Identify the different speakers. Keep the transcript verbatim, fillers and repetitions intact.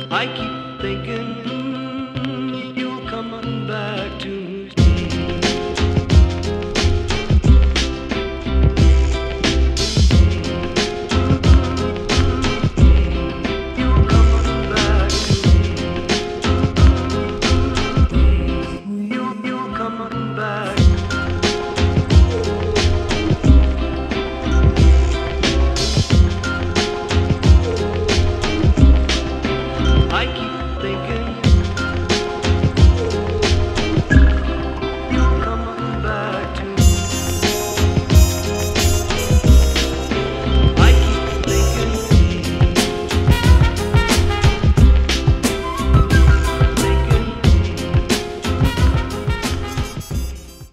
Speaker 1: I keep thinking you'll come on back to me.